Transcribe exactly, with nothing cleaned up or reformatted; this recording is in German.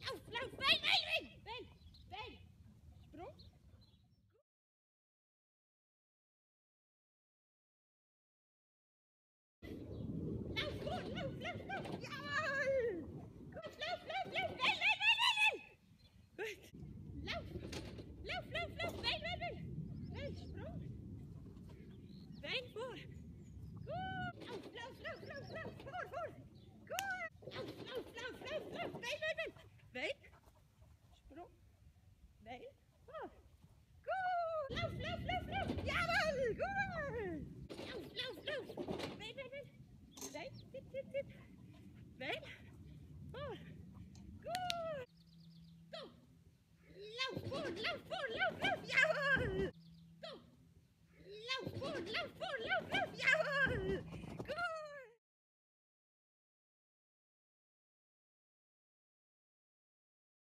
Lauf, lauf, Bein, Bein, Bein, Bein, Bein. Sprung. Lauf, gut, lauf, lauf, lauf. Jawohl. Gut, lauf, lauf, lauf. Bein, Bein, Bein, Bein, Bein. Gut. Lauf, lauf, lauf, lauf. Bein, Bein, Bein. Bein, Sprung. Bein vor. Gut. Lauf, lauf, lauf, lauf, lauf. Vor, vor. Gut. Lauf, lauf, lauf, lauf, lauf. Bein, Bein, Bein. Bein. Sprung. Bein. Vor. Gut. Lauf, lauf, lauf, lauf. Jawohl. Gut. Lauf, lauf, lauf. Bein, Bein, Bein. Bein. Tipp, tipp, tipp. Bein. Vor. Gut. Go. Lauf, vor, lauf.